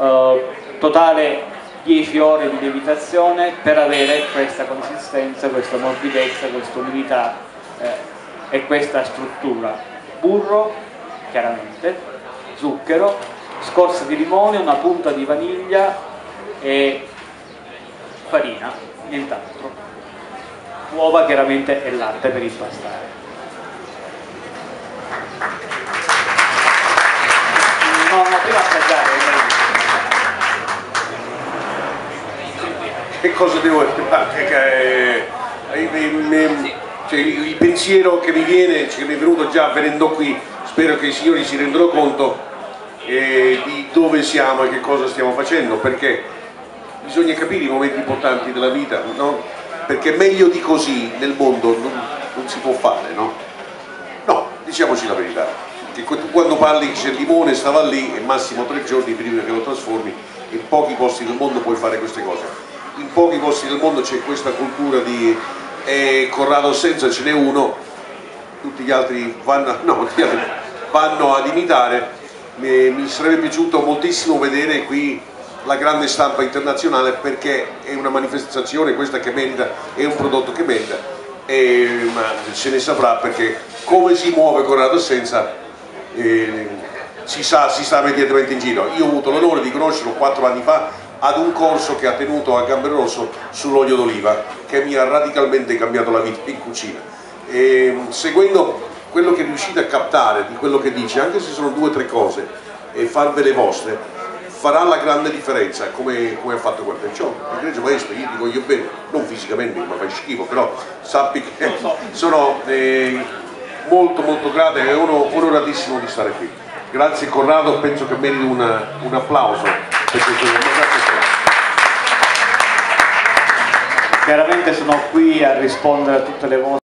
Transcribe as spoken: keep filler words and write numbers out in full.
eh, totale dieci ore di lievitazione per avere questa consistenza, questa morbidezza, questa umidità eh, e questa struttura. Burro, chiaramente, zucchero, scorza di limone, una punta di vaniglia e farina, nient'altro. Uova chiaramente e latte per impastare. No, no, prima assaggiare. Che cosa devo eh, eh, cioè, il pensiero che mi viene, che mi è venuto già venendo qui, spero che i signori si rendano conto eh, di dove siamo e che cosa stiamo facendo, perché bisogna capire i momenti importanti della vita, no? Perché meglio di così nel mondo non, non si può fare, no? No, diciamoci la verità, che quando parli che c'è il limone stava lì e massimo tre giorni prima che lo trasformi, in pochi posti del mondo puoi fare queste cose. In pochi posti del mondo c'è questa cultura di eh, Corrado Senza ce n'è uno, tutti gli altri vanno, no, gli altri vanno ad imitare. Mi, mi sarebbe piaciuto moltissimo vedere qui la grande stampa internazionale, perché è una manifestazione questa che merita, è un prodotto che merita, e, ma se ne saprà, perché come si muove Corrado Senza eh, si sa, si sta immediatamente in giro. Io ho avuto l'onore di conoscerlo quattro anni fa ad un corso che ha tenuto a Gamberosso sull'olio d'oliva, che mi ha radicalmente cambiato la vita in cucina. E, seguendo quello che riuscite a captare di quello che dice, anche se sono due o tre cose, e farvele vostre, farà la grande differenza, come, come ha fatto quel perciò. Egregio maestro, io ti voglio bene, non fisicamente, mi fai schifo, però sappi che sono eh, molto molto grato e onoratissimo di stare qui. Grazie Corrado, penso che meriti una, un applauso. Chiaramente sono qui a rispondere a tutte le vostre